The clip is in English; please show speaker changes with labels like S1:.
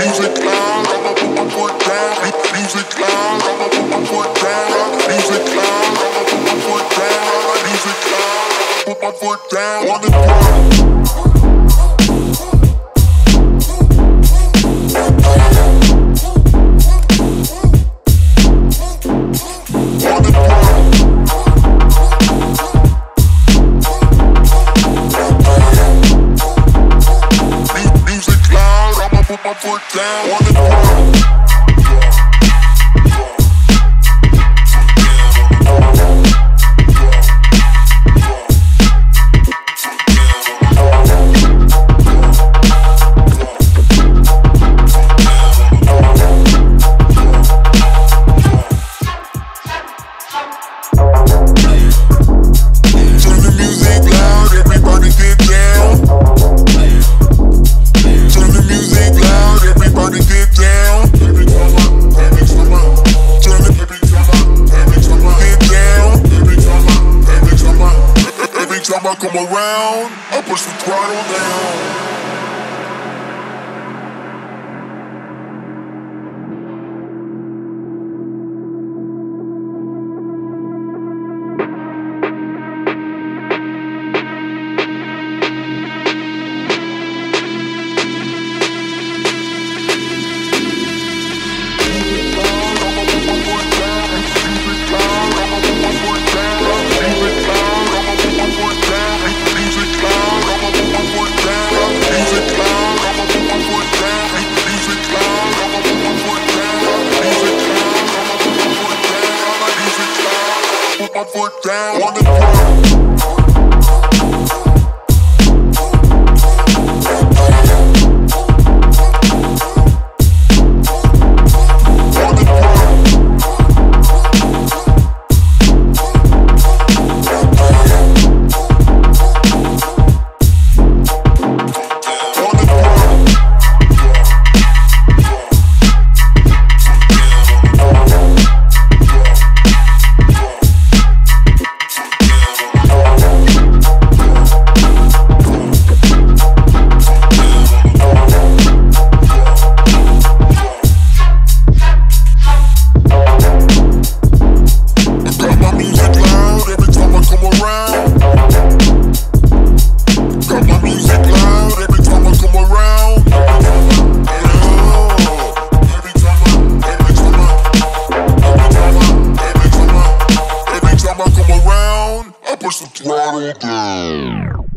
S1: Music loud, I'ma put my foot down. Music loud, I'ma put my foot down. Music loud, I'ma put my foot down. Music loud, I'ma put my foot down on the ground. Put my foot down on the ground. Turn the music loud, everybody get down. Turn the music loud, everybody get down. Every time I come around, I push the throttle down. My foot down on the ground. Push the throttle down.